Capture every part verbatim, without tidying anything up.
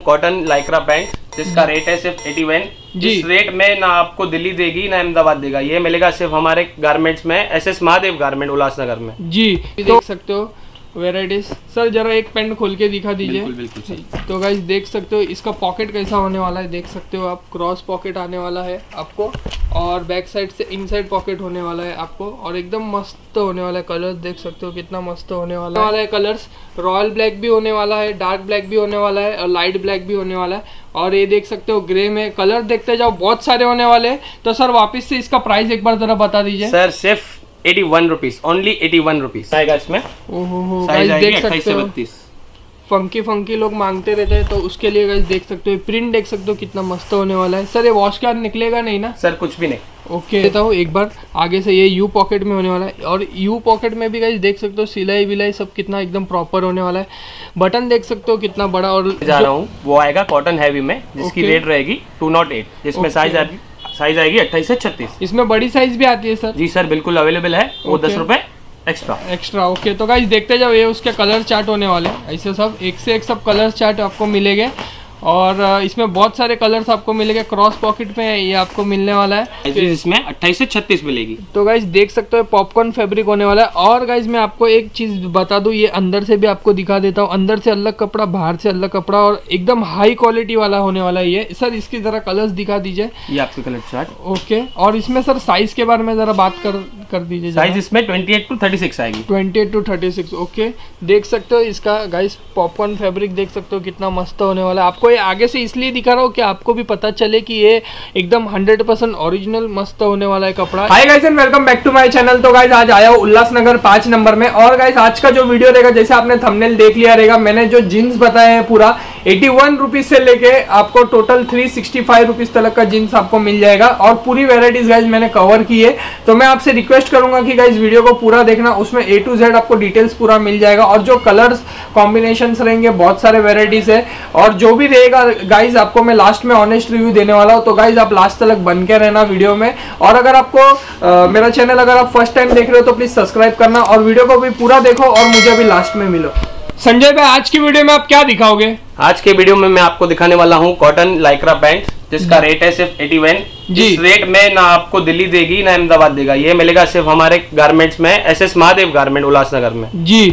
Cotton lycra pant जिसका rate है सिर्फ इक्यासी। जिस रेट में ना आपको दिल्ली देगी ना अहमदाबाद देगा, ये मिलेगा सिर्फ हमारे गारमेंट्स में, S S Mahadev garment Ulhasnagar में। जी देख सकते हो वेराइटीज। सर जरा एक पेंट खोल के दिखा दीजिए। बिल्कुल बिल्कुल। तो गाइस देख सकते हो इसका पॉकेट कैसा होने वाला है, देख सकते हो आप, क्रॉस पॉकेट आने वाला है आपको और बैक साइड से इनसाइड पॉकेट होने वाला है आपको और एकदम मस्त होने वाला है। कलर्स देख सकते हो कितना मस्त होने वाला है। कलर्स रॉयल ब्लैक भी होने वाला है, डार्क ब्लैक भी होने वाला है और लाइट ब्लैक भी होने वाला है। और ये देख सकते हो ग्रे में कलर देखते जाओ, बहुत सारे होने वाले हैं। तो सर वापस से इसका प्राइस एक बार जरा बता दीजिए। सर सिर्फ इक्यासी रुपीस, ओनली इक्यासी रुपीस आएगा इसमें। ओहो हो साइज गाइस देख सकते हो बत्तीस। फंकी फंकी लोग मांगते रहते हैं तो उसके लिए गाइस देख सकते हो, प्रिंट देख सकते हो कितना मस्त होने वाला है। सर ये वॉश के बाद निकलेगा नहीं ना? सर कुछ भी नहीं। ओके देता हूँ एक बार आगे से। ये यू पॉकेट में होने वाला है और यू पॉकेट में भी गाइस देख सकते हो सिलाई विलाई सब कितना एकदम प्रॉपर होने वाला है। बटन देख सकते हो कितना बड़ा। और जा रहा हूँ वो आएगा कॉटन हैवी में जिसकी रेट रहेगी टू नॉट एट, जिसमें साइज आएगी साइज आएगी अट्ठाईस से छत्तीस। इसमें बड़ी साइज भी आती है सर? जी सर बिल्कुल अवेलेबल है, वो दस रुपए एक्स्ट्रा एक्स्ट्रा। ओके तो गाइस देखते जाओ, ये उसके कलर चार्ट होने वाले हैं। ऐसे सब एक से एक सब कलर चार्ट आपको मिलेंगे और इसमें बहुत सारे कलर्स आपको मिलेंगे। क्रॉस पॉकेट में ये आपको मिलने वाला है, इसमें अट्ठाईस से छत्तीस मिलेगी। तो गाइस देख सकते हो पॉपकॉर्न फैब्रिक होने वाला है। और गाइस मैं आपको एक चीज बता दूं, ये अंदर से भी आपको दिखा देता हूँ। अंदर से अलग कपड़ा, बाहर से अलग कपड़ा और एकदम हाई क्वालिटी वाला होने वाला है ये। सर इसकी जरा कलर्स दिखा दीजिए। ये आपके कलर चार्ट। ओके और इसमें सर साइज के बारे में जरा बात कर कर दीजिए। साइज इसमें अट्ठाईस टू छत्तीस आएगी। अट्ठाईस टू छत्तीस। ओके देख सकते हो इसका गाइस पॉपकॉर्न फैब्रिक देख सकते हो कितना मस्त होने वाला है। आपको ये आगे से इसलिए दिखा रहा हूँ कि आपको भी पता चले कि ये एकदम हंड्रेड परसेंट ओरिजिनल मस्त होने वाला है कपड़ा। Hi guys and welcome back to my channel. तो गाइस आज आया हूँ उल्लासनगर पाँच नंबर में। और गाइस आज का जो वीडियो रहेगा, जैसे आपने थंबनेल देख लिया रहेगा, मैंने जो जीन्स बताया है पूरा इक्यासी रुपीज से लेके आपको टोटल तीन सौ पैंसठ रुपीज तक का जीन्स आपको मिल जाएगा और पूरी वेराइटीज गाइस मैंने कवर की है। तो मैं आपसे रिक्वेस्ट करूंगा कि गाइस वीडियो को पूरा देखना, उसमें ए टू जेड आपको डिटेल्स पूरा मिल जाएगा और जो कलर्स कॉम्बिनेशंस रहेंगे बहुत सारे वेराइटीज है और जो भी रहेगा गाइस आपको मैं लास्ट में ऑनेस्ट रिव्यू देने वाला हूँ। तो गाइस आप लास्ट तक बन के रहना वीडियो में। और अगर आपको आ, मेरा चैनल अगर आप फर्स्ट टाइम देख रहे हो तो प्लीज सब्सक्राइब करना और वीडियो को भी पूरा देखो और मुझे भी लास्ट में मिलो। संजय भाई आज की वीडियो में आप क्या दिखाओगे? आज के वीडियो में मैं आपको दिखाने वाला हूँ कॉटन लाइक्रा पैंट जिसका रेट है सिर्फ इक्यासी। जिस रेट में ना आपको दिल्ली देगी ना अहमदाबाद देगा, ये मिलेगा सिर्फ हमारे गारमेंट्स में, S S Mahadev garment Ulhasnagar में। जी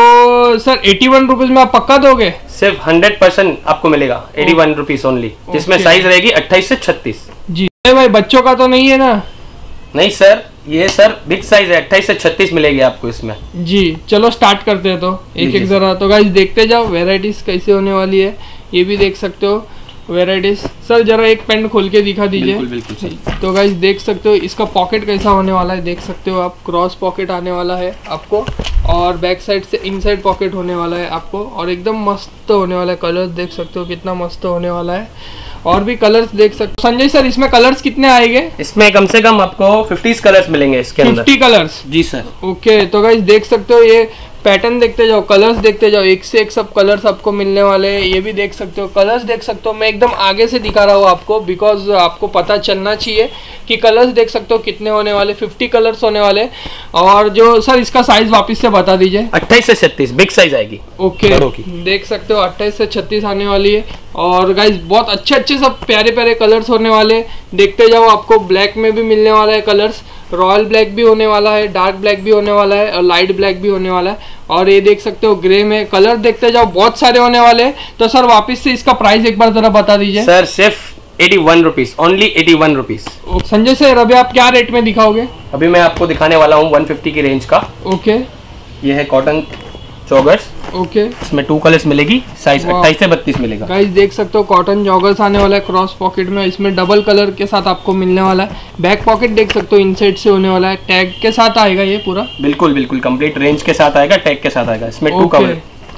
तो सर इक्यासी रुपीज में आप पक्का दोगे? सिर्फ हंड्रेड परसेंट आपको मिलेगा इक्यासी रुपीज ओनली, जिसमें साइज रहेगी अट्ठाईस से छत्तीस। जी भाई बच्चों का तो नहीं है ना? नहीं सर, ये सर बिग साइज है, अट्ठाईस से छत्तीस मिलेगी आपको इसमें। जी चलो स्टार्ट करते हैं तो एक एक जरा। तो गाइस देखते जाओ वेराइटीज कैसे होने वाली है, ये भी देख सकते हो वेराइटीज। सर जरा एक पेंट खोल के दिखा दीजिए। बिल्कुल बिल्कुल सर। तो गाइस देख सकते हो इसका पॉकेट कैसा होने वाला है, देख सकते हो आप, क्रॉस पॉकेट आने वाला है आपको और बैक साइड से इनसाइड पॉकेट होने वाला है आपको और एकदम मस्त होने वाला है। कलर्स देख सकते हो कितना मस्त होने वाला है और भी कलर्स देख सकते हो। संजय सर इसमें कलर्स कितने आएंगे? इसमें कम से कम आपको पचास कलर्स मिलेंगे इसके अंदर। पचास कलर्स? जी सर। ओके तो गाइस देख सकते हो, ये पैटर्न देखते जाओ, कलर्स देखते जाओ, एक से एक सब कलर्स आपको मिलने वाले हैं। ये भी देख सकते हो कलर्स देख सकते हो। मैं एकदम आगे से दिखा रहा हूँ आपको बिकॉज आपको पता चलना चाहिए कि कलर्स देख सकते हो कितने होने वाले, पचास कलर्स होने वाले। और जो सर इसका साइज वापस से बता दीजिए। अट्ठाईस से छत्तीस बिग साइज आएगी। ओके देख सकते हो अट्ठाईस से छत्तीस आने वाली है और गाइस बहुत अच्छे अच्छे सब प्यारे प्यारे कलर्स होने वाले। देखते जाओ, आपको ब्लैक में भी मिलने वाला है कलर्स, रॉयल ब्लैक भी होने वाला है, डार्क ब्लैक भी होने वाला है और लाइट ब्लैक भी होने वाला है। और ये देख सकते हो ग्रे में कलर देखते जाओ, बहुत सारे होने वाले हैं। तो सर वापस से इसका प्राइस एक बार जरा बता दीजिए। सर सिर्फ इक्यासी रुपीस, ओनली इक्यासी रुपीस। संजय सर अभी आप क्या रेट में दिखाओगे? अभी मैं आपको दिखाने वाला हूँ एक सौ पचास की रेंज का। ओके ये है कॉटन जॉगर्स। ओके इसमें टू कलर्स मिलेगी, साइज अट्ठाईस से बत्तीस मिलेगा। गाइस देख सकते हो कॉटन जॉगर्स आने वाला है क्रॉस पॉकेट में, इसमें डबल कलर के साथ आपको मिलने वाला है। बैक पॉकेट देख सकते हो इनसाइड से होने वाला है, टैग के साथ आएगा ये पूरा। बिल्कुल बिल्कुल कंप्लीट रेंज के साथ आएगा, टैग के साथ आएगा। इसमें टू कलर।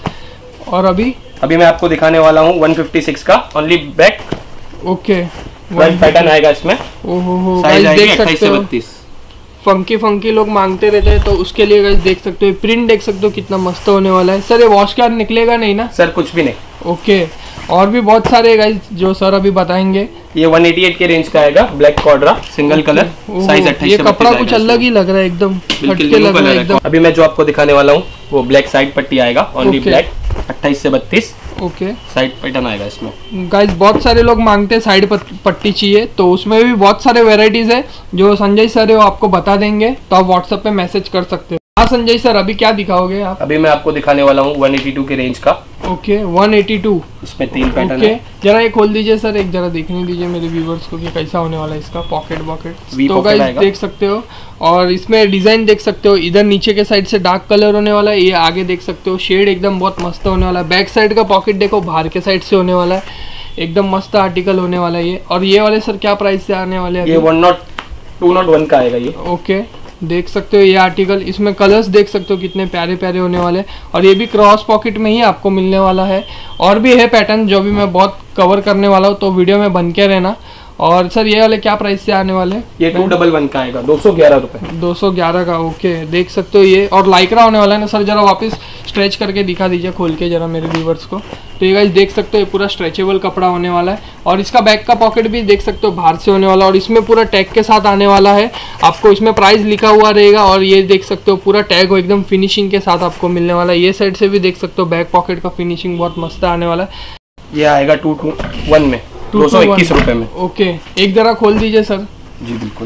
और अभी अभी मैं आपको दिखाने वाला हूँ एक सौ छप्पन का, ओनली बैक। ओके पैटर्न आएगा इसमें। ओहो हो साइज गाइस देख अट्ठाईस सकते से हो बत्तीस। फंकी फंकी लोग मांगते रहते हैं तो उसके लिए गाइस देख सकते हो, प्रिंट देख सकते हो कितना मस्त होने वाला है। सर ये वॉश के बाद निकलेगा नहीं ना? सर कुछ भी नहीं। ओके और भी बहुत सारे गाइस जो सर अभी बताएंगे। ये एक सौ अट्ठासी के रेंज का आएगा, black cordura single colour, size अट्ठाईस ये से कपड़ा कुछ अलग ही लग रहा है, एकदम हटके लग रहा है एकदम। अभी मैं जो आपको दिखाने वाला हूँ वो ब्लैक साइड पट्टी आएगा, ओनली ब्लैक, अट्ठाईस से बत्तीस। ओके, साइड पैटर्न आएगा इसमें। गाइस बहुत सारे लोग मांगते हैं साइड पट्टी चाहिए, तो उसमें भी बहुत सारे वेराइटीज है जो संजय सर है वो आपको बता देंगे, तो आप व्हाट्सएप पे मैसेज कर सकते हो। हाँ संजय सर, अभी क्या दिखाओगे आप? अभी मैं आपको दिखाने वाला हूँ वन एटी टू के रेंज का। ओके, वन एटी टू, इसमें तीन पैटर्न ओके है। जरा ये खोल दीजिए सर, एक जरा देखने दीजिए मेरे व्यूवर्स को कि कैसा होने वाला है इसका पॉकेट पॉकेट। तो गाइस देख सकते हो, और इसमें डिजाइन देख सकते हो, इधर नीचे के साइड से डार्क कलर होने वाला है, ये आगे देख सकते हो शेड एकदम बहुत मस्त होने वाला है। बैक साइड का पॉकेट देखो बाहर के साइड से होने वाला है, एकदम मस्त आर्टिकल होने वाला है ये। और ये वाले सर क्या प्राइस से आने वाले हैं? ये one nought two nought one का आएगा ये। ओके, देख सकते हो ये आर्टिकल, इसमें कलर्स देख सकते हो कितने प्यारे प्यारे होने वाले, और ये भी क्रॉस पॉकेट में ही आपको मिलने वाला है। और भी है पैटर्न जो भी मैं बहुत कवर करने वाला हूँ, तो वीडियो में बन के रहना। और सर ये वाले क्या प्राइस से आने वाले? ये टू डबल वन का आएगा, दो सौ ग्यारह रुपए। दो सौ ग्यारह का, ओके देख सकते हो ये। और लाइक्रा होने वाला है ना सर, जरा वापस स्ट्रेच करके दिखा दीजिए खोल के जरा मेरे व्यूवर्स को। तो ये गाइस देख सकते हो ये पूरा स्ट्रेचेबल कपड़ा होने वाला है, और इसका बैक का पॉकेट भी देख सकते हो बाहर से होने वाला, और इसमें पूरा टैग के साथ आने वाला है आपको। इसमें प्राइस लिखा हुआ रहेगा, और ये देख सकते हो पूरा टैग हो एकदम फिनिशिंग के साथ आपको मिलने वाला है। ये साइड से भी देख सकते हो बैक पॉकेट का फिनिशिंग बहुत मस्त आने वाला है। ये आएगा टू टू वन में, दो सौ इक्कीस रुपए में। ओके, एक जरा खोल दीजिए सर। जी बिल्कुल।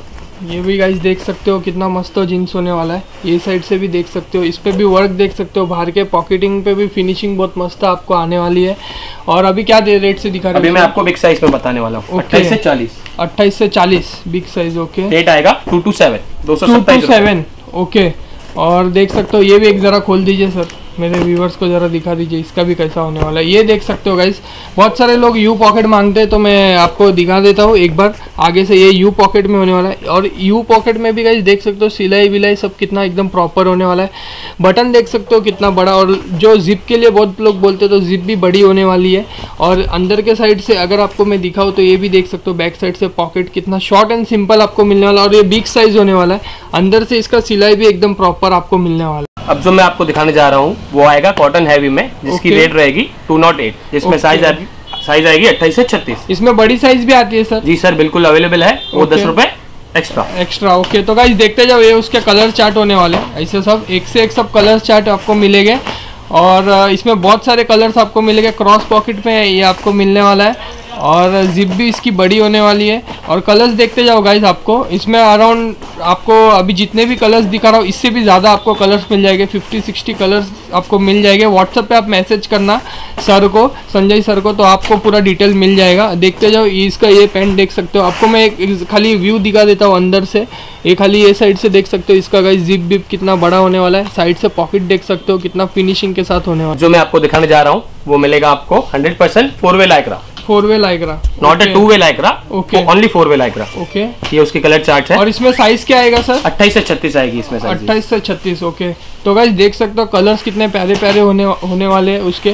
ये भी गाइस देख सकते हो कितना मस्त जीन्स होने वाला है। ये साइड से भी देख सकते हो, इस पे भी वर्क देख सकते हो, बाहर के पॉकेटिंग पे भी फिनिशिंग बहुत मस्त आपको आने वाली है। और अभी क्या दे रेट से दिखा रहे हैं? अभी मैं आपको बिग साइज में बताने वाला हूँ, अट्ठाईस से चालीस। अट्ठाईस से चालीस बिग साइज, ओके। रेट आएगा टू टू सेवन, दो सौ सत्ताईस, ओके। और देख सकते हो ये भी एक जरा खोल दीजिए सर, मेरे व्यूवर्स को जरा दिखा दीजिए इसका भी कैसा होने वाला है। ये देख सकते हो गाइस, बहुत सारे लोग यू पॉकेट मांगते हैं, तो मैं आपको दिखा देता हूँ एक बार आगे से। ये यू पॉकेट में होने वाला है, और यू पॉकेट में भी गाइस देख सकते हो सिलाई विलाई सब कितना एकदम प्रॉपर होने वाला है। बटन देख सकते हो कितना बड़ा, और जो जिप के लिए बहुत लोग बोलते हैं तो जिप भी बड़ी होने वाली है। और अंदर के साइड से अगर आपको मैं दिखाऊँ तो ये भी देख सकते हो बैक साइड से पॉकेट कितना शॉर्ट एंड सिंपल आपको मिलने वाला है, और ये बिग साइज होने वाला है। अंदर से इसका सिलाई भी एकदम प्रॉपर आपको मिलने वाला है। अब जो मैं आपको दिखाने जा रहा हूँ वो आएगा कॉटन हैवी में, जिसकी okay. रेट रहेगी टू नॉट एट, जिसमें साइज आएगी साइज आएगी अट्ठाईस से छत्तीस। इसमें बड़ी साइज भी आती है सर? जी सर बिल्कुल अवेलेबल है, वो okay. दस रुपए एक्स्ट्रा एक्स्ट्रा, ओके। तो गाइस देखते जाओ, ये उसके कलर चार्ट होने वाले हैं, ऐसे सब एक से एक सब कलर चार्ट आपको मिलेंगे। और इसमें बहुत सारे कलर्स आपको मिलेंगे, क्रॉस पॉकेट में ये आपको मिलने वाला है, और जिप भी इसकी बड़ी होने वाली है। और कलर्स देखते जाओ गाइस, आपको इसमें अराउंड आपको अभी जितने भी कलर्स दिखा रहा हूँ इससे भी ज़्यादा आपको कलर्स मिल जाएंगे, फिफ्टी सिक्सटी कलर्स आपको मिल जाएंगे। व्हाट्सएप पे आप मैसेज करना सर को, संजय सर को, तो आपको पूरा डिटेल मिल जाएगा। देखते जाओ, इसका ये पैंट देख सकते हो, आपको मैं एक खाली व्यू दिखा देता हूँ अंदर से। ये खाली ये साइड से देख सकते हो इसका गाइस जिप बिप कितना बड़ा होने वाला है, साइड से पॉकेट देख सकते हो कितना फिनिशिंग के साथ होने वाला है। जो मैं आपको दिखाने जा रहा हूँ वो मिलेगा आपको hundred percent four way lycra, four way lycra, not a two way lycra, okay, only four way lycra, okay. ये उसकी कलर चार्ट है। और इसमें साइज क्या आएगा सर? अट्ठाईस से छत्तीस आएगी इसमें साइज। अट्ठाईस से छत्तीस, ओके। तो गाइस देख सकते हो कलर्स कितने प्यारे प्यारे होने होने वाले हैं उसके।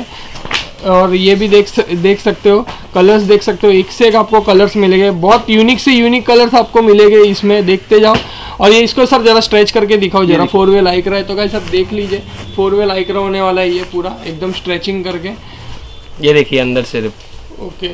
और ये भी देख देख सकते हो कलर्स, देख सकते हो एक से एक आपको कलर्स मिलेंगे, बहुत यूनिक से यूनिक कलर्स आपको मिलेंगे इसमें। देखते जाओ, और ये इसको सर जरा स्ट्रेच करके दिखाओ जरा, फोर वे लाइक्रा है तो गाइस सर देख लीजिए, फोर वे लाइक्रा होने वाला है ये पूरा एकदम स्ट्रेचिंग करके। ये देखिए अंदर से, ओके।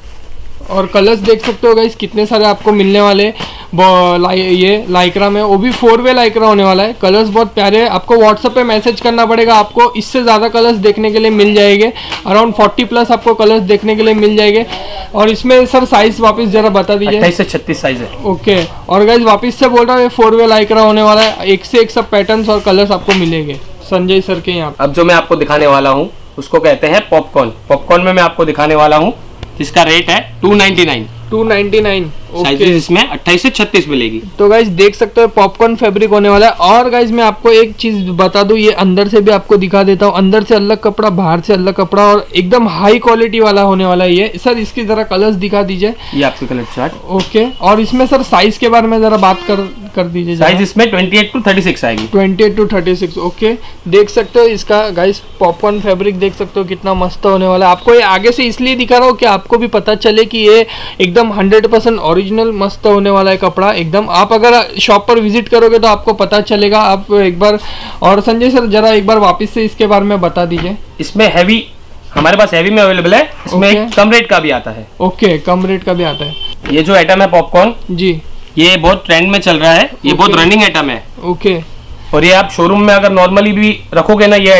और कलर्स देख सकते हो गाइस कितने सारे आपको मिलने वाले लाई, ये लाइक्रा में, वो भी फोर वे लाइक्रा होने वाला है। कलर्स बहुत प्यारे हैं, आपको व्हाट्सएप पे मैसेज करना पड़ेगा, आपको इससे ज़्यादा कलर्स देखने के लिए मिल जाएंगे, अराउंड फोर्टी प्लस आपको कलर्स देखने के लिए मिल जाएंगे। और इसमें सर साइज वापस जरा बता दीजिए। अट्ठाईस से छत्तीस साइज है, ओके। और गाइस वापस से बोल रहा हूँ ये फोर वे लाइक्रा होने वाला है, एक से एक सब पैटर्न्स और कलर्स आपको मिलेंगे संजय सर के यहाँ। अब जो मैं आपको दिखाने वाला हूँ उसको कहते हैं पॉपकॉर्न। पॉपकॉर्न में मैं आपको दिखाने वाला हूँ, जिसका रेट है two ninety nine. Two ninety nine, size इसमें अट्ठाईस से छत्तीस मिलेगी। तो गाइस देख सकते हो पॉपकॉर्न फैब्रिक होने वाला है। और गाइस मैं आपको एक चीज बता दूं, ये अंदर से भी आपको दिखा देता हूँ, अंदर से अलग कपड़ा, बाहर से अलग कपड़ा, और एकदम हाई क्वालिटी वाला होने वाला है ये। सर इसकी जरा कलर्स दिखा दीजिए, ये आपके कलर चार्ट, ओके। और इसमें सर साइज के बारे में जरा बात कर कर दीजिए। साइज इसमें अट्ठाईस टू छत्तीस आएगी, अट्ठाईस टू छत्तीस, ओके। देख सकते हो इसका गाइस पॉपकॉर्न फैब्रिक देख सकते हो कितना मस्त होने वाला है। आपको ये आगे से इसलिए दिखा रहा हूँ कि आपको भी पता चले कि ये एकदम हंड्रेड परसेंट ओरिजिनल मस्त होने वाला है कपड़ा एकदम। आप अगर शॉप पर विजिट करोगे तो आपको पता चलेगा, आप एक बार। और संजय सर जरा एक बार वापस से इसके बारे में बता दीजिए। इसमें हैवी, हमारे पास हैवी में अवेलेबल है, इसमें okay. कम रेट का भी आता है, ओके okay, कम रेट का भी आता है। ये जो आइटम है पॉपकॉर्न जी, ये बहुत ट्रेंड में चल रहा है, ये okay. बहुत रनिंग आइटम है, ओके okay. और ये आप शोरूम में अगर नॉर्मली भी रखोगे ना ये आइटम,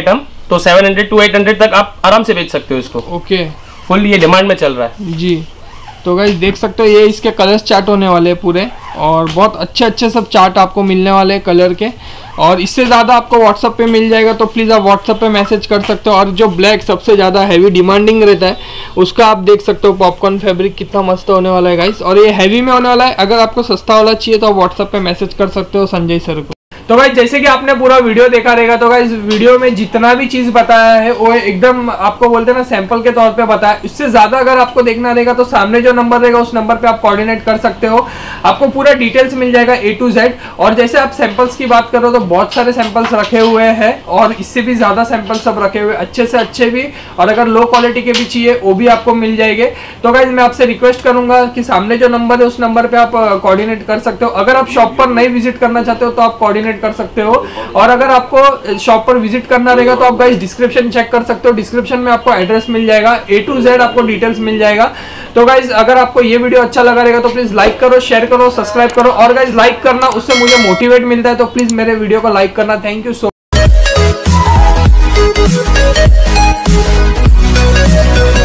तो seven hundred to eight hundred तक आप आराम से बेच सकते हो इसको। ओके, फुल ये डिमांड में चल रहा है जी। तो गाइस देख सकते हो ये इसके कलर्स चार्ट होने वाले हैं पूरे, और बहुत अच्छे अच्छे सब चार्ट आपको मिलने वाले हैं कलर के, और इससे ज़्यादा आपको व्हाट्सअप पे मिल जाएगा, तो प्लीज़ आप व्हाट्सअप पे मैसेज कर सकते हो। और जो ब्लैक सबसे ज़्यादा हैवी डिमांडिंग रहता है उसका आप देख सकते हो पॉपकॉर्न फैब्रिक कितना मस्त होने वाला है गाइस, और ये हैवी में होने वाला है। अगर आपको सस्ता वाला चाहिए तो आप व्हाट्सअप पे मैसेज कर सकते हो संजय सर को। तो गाइस जैसे कि आपने पूरा वीडियो देखा रहेगा, तो गाइस वीडियो में जितना भी चीज बताया है वो एकदम आपको बोलते हैं ना सैंपल के तौर पे बताया। इससे ज्यादा अगर आपको देखना रहेगा तो सामने जो नंबर रहेगा उस नंबर पे आप कोऑर्डिनेट कर सकते हो, आपको पूरा डिटेल्स मिल जाएगा ए टू जेड। और जैसे आप सैंपल्स की बात करो तो बहुत सारे सैंपल्स रखे हुए हैं, और इससे भी ज्यादा सैंपल सब रखे हुए, अच्छे से अच्छे भी, और अगर लो क्वालिटी के भी चाहिए वो भी आपको मिल जाएंगे। तो गाइस मैं आपसे रिक्वेस्ट करूंगा कि सामने जो नंबर है उस नंबर पे आप कोऑर्डिनेट कर सकते हो। अगर आप शॉप पर नहीं विजिट करना चाहते हो तो आप कोऑर्डिनेट कर सकते हो, और अगर आपको शॉप पर विजिट करना रहेगा तो आप गाइस डिस्क्रिप्शन चेक कर सकते हो, डिस्क्रिप्शन में आपको एड्रेस मिल जाएगा, ए टू जेड आपको डिटेल्स मिल जाएगा। तो गाइस अगर आपको ये वीडियो अच्छा लगा रहेगा तो प्लीज लाइक करो, शेयर करो, सब्सक्राइब करो, और गाइस लाइक करना उससे मुझे मोटिवेट मिलता है, तो प्लीज मेरे वीडियो को लाइक करना। Thank you so